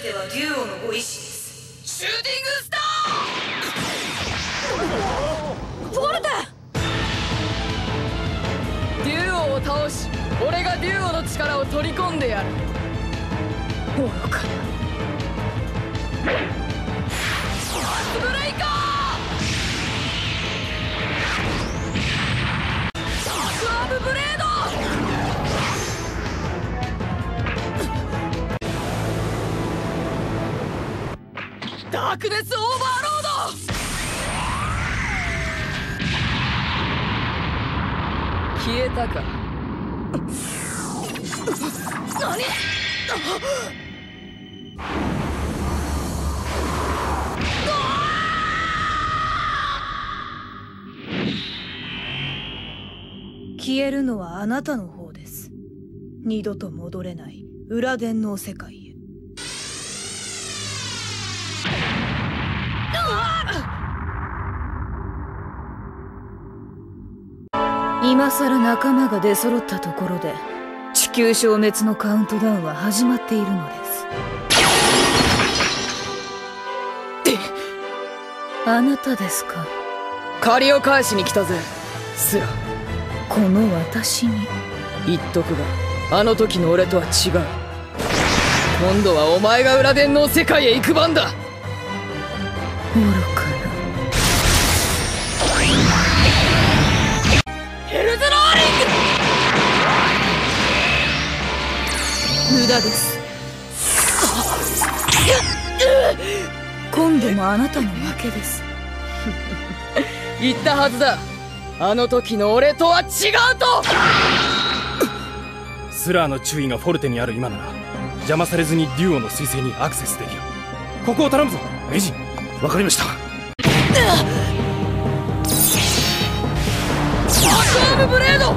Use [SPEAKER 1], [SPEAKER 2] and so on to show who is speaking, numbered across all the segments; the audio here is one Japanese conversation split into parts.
[SPEAKER 1] てはデュオのご意志です。
[SPEAKER 2] シューティングスター！
[SPEAKER 3] フォルテ！
[SPEAKER 2] デュオを倒し、俺がデュオの力を取り込んでやる。
[SPEAKER 3] 愚かな。
[SPEAKER 2] ブレイカー！ダークアームブレード！ダークネスオーバーロード！消えたか。
[SPEAKER 3] 何？
[SPEAKER 1] 消えるのはあなたの方です。二度と戻れない裏電脳世界へ。今さら仲間が出揃ったところで地球消滅のカウントダウンは始まっているのです。あなたですか？
[SPEAKER 2] 借りを返しに来たぜ、スラ。
[SPEAKER 1] この私に
[SPEAKER 2] 言っとくが、あの時の俺とは違う。今度はお前が裏電脳世界へ行く番だ。
[SPEAKER 1] 愚かな。
[SPEAKER 2] ヘルズローリング！
[SPEAKER 1] 無駄です。今度もあなたの負けです。
[SPEAKER 2] 言ったはずだ。あの時の俺とは違うと。
[SPEAKER 4] スラーの注意がフォルテにある今なら邪魔されずにデュオの彗星にアクセスできる。ここを頼むぞ名人。
[SPEAKER 5] わかりました。
[SPEAKER 2] ダークアームブレード！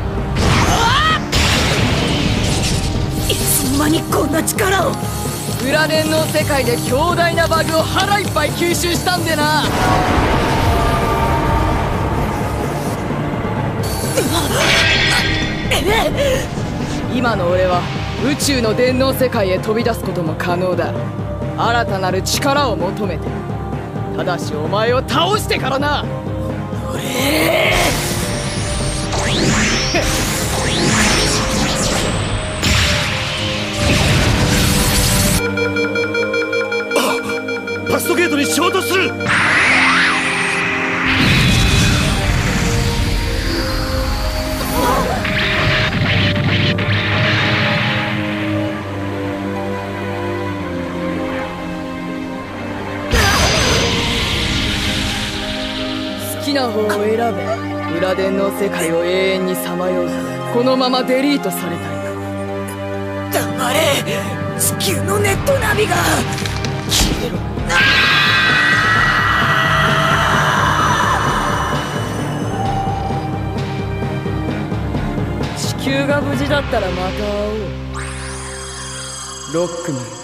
[SPEAKER 1] いつの間にこんな力を。
[SPEAKER 2] 裏電脳世界で強大なバグを腹いっぱい吸収したんでな。今の俺は宇宙の電脳世界へ飛び出すことも可能だ。新たなる力を求めて。ただしお前を倒してからな。
[SPEAKER 5] パストゲートに衝突する。
[SPEAKER 2] 好きな方を選べ。裏電脳世界を永遠にさまよう。このままデリートされたいか。
[SPEAKER 1] 黙れ。地球のネットナビが消えろ。
[SPEAKER 2] 地球が無事だったらまた会おう。ロックマン。